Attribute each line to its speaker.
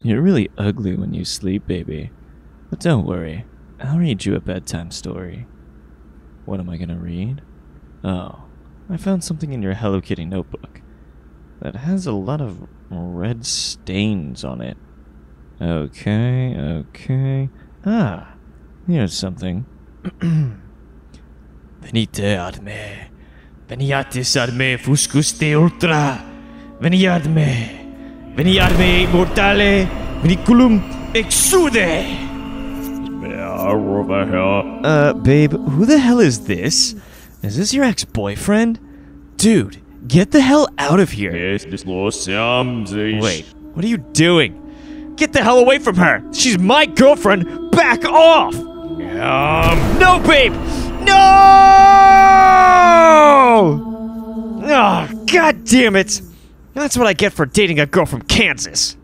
Speaker 1: You're really ugly when you sleep, baby. But don't worry, I'll read you a bedtime story. What am I gonna read? Oh, I found something in your Hello Kitty notebook that has a lot of red stains on it. Okay. Ah, here's something. Venite ad me. Veniatis ad me fuscus de ultra. Veni ad me. Veni ad me mortale. Veniculum exude. Babe, who the hell is this? Is this your ex-boyfriend? Dude, get the hell out of here. Wait, what are you doing? Get the hell away from her! She's my girlfriend! Back off! No, babe! No! Oh, God damn it! That's what I get for dating a girl from Kansas.